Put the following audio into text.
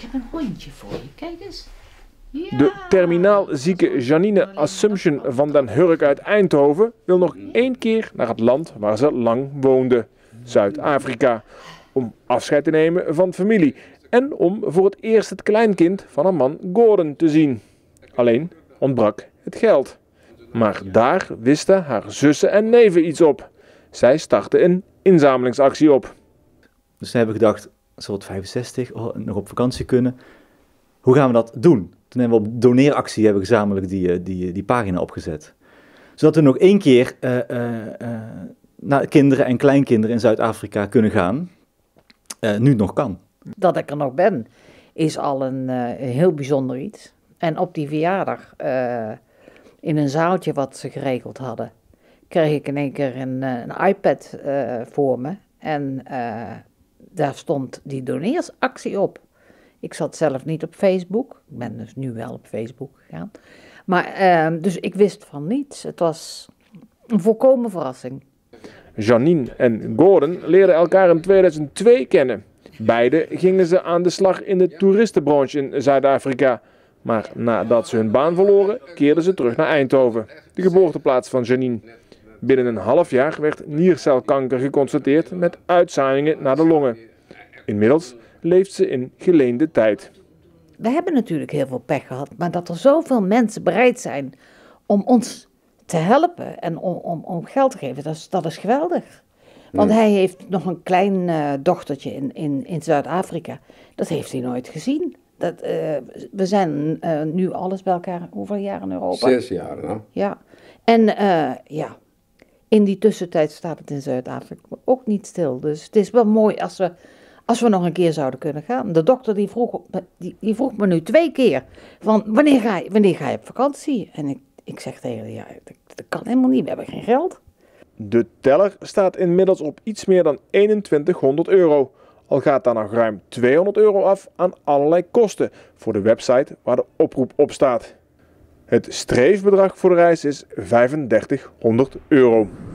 heb een hondje voor je, kijk eens. Ja. De terminaal zieke Janine Assumption van den Hurk uit Eindhoven wil nog 1 keer naar het land waar ze lang woonde, Zuid-Afrika, om afscheid te nemen van familie en om voor het eerst het kleinkind van haar man Gordon te zien. Alleen ontbrak het geld. Maar daar wisten haar zussen en neven iets op. Zij startten een inzamelingsactie op. Dus toen hebben we gedacht, ze wordt 65, nog op vakantie kunnen. Hoe gaan we dat doen? Toen hebben we op doneeractie gezamenlijk die pagina opgezet. Zodat we nog 1 keer naar kinderen en kleinkinderen in Zuid-Afrika kunnen gaan. Nu het nog kan. Dat ik er nog ben, is al een heel bijzonder iets. En op die verjaardag, in een zaaltje wat ze geregeld hadden, kreeg ik in één keer een iPad voor me. En daar stond die doneersactie op. Ik zat zelf niet op Facebook. Ik ben dus nu wel op Facebook gegaan. Maar, dus ik wist van niets. Het was een volkomen verrassing. Janine en Gordon leerden elkaar in 2002 kennen. Beiden gingen ze aan de slag in de toeristenbranche in Zuid-Afrika. Maar nadat ze hun baan verloren, keerden ze terug naar Eindhoven, de geboorteplaats van Janine. Binnen een half jaar werd niercelkanker geconstateerd met uitzaaiingen naar de longen. Inmiddels leeft ze in geleende tijd. We hebben natuurlijk heel veel pech gehad, maar dat er zoveel mensen bereid zijn om ons te helpen en om geld te geven, dat is geweldig. Want hij heeft nog een klein dochtertje in Zuid-Afrika. Dat heeft hij nooit gezien. We zijn nu alles bij elkaar, hoeveel jaar in Europa? 6 jaar, nou. Ja, en ja, in die tussentijd staat het in Zuid-Afrika ook niet stil. Dus het is wel mooi als we nog een keer zouden kunnen gaan. De dokter die vroeg me nu 2 keer, van wanneer ga je op vakantie? En ik zeg tegen hem, ja, dat kan helemaal niet, we hebben geen geld. De teller staat inmiddels op iets meer dan 2100 euro. Al gaat daar nog ruim 200 euro af aan allerlei kosten voor de website waar de oproep op staat. Het streefbedrag voor de reis is 3500 euro.